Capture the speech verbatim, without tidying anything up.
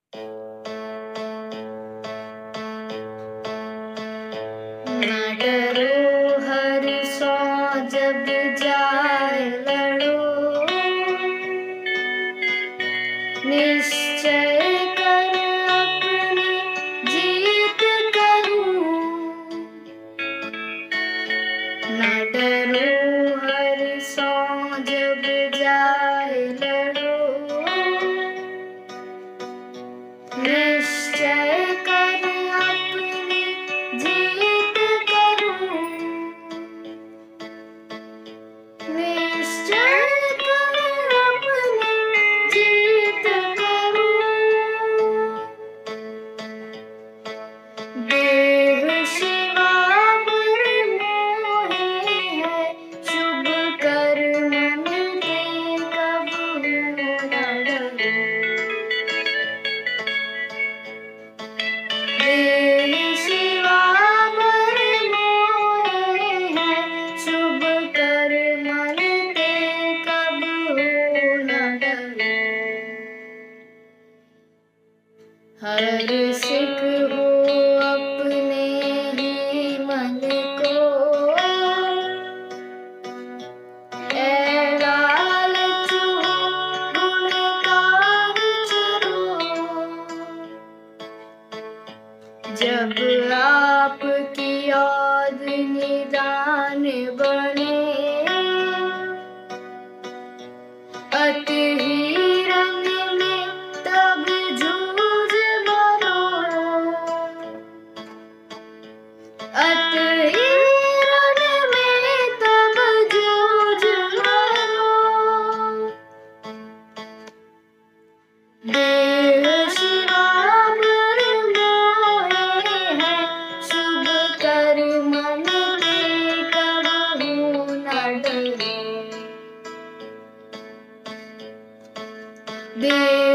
न डरो हर सौ जब जाए लड़ो, निश्चय कर अपनी जीत करूं। न डरो हर सौ जब जाए लड़ो, निश्चय कर अपनी जीत करूं। निश्चय कर अपनी जीत करूं। देह शिवा पर मोहे है, शुभ कर्म मिलते कबहू न डरो। देह शिवा पर मोहे है, शुभ कर्म मिलते कबहू न डरो। हर सिख हो अपने ही मन को, ऐ लालच हो गुण का विचरो। जब आपकी याद निदान बने, अति ही रंग में तब जूझ मरो। अति ही रंग में तब जूझ मरो। देह शिवा पर मोहे है, शुभ कर्म मिलते कबहू न डरो। देह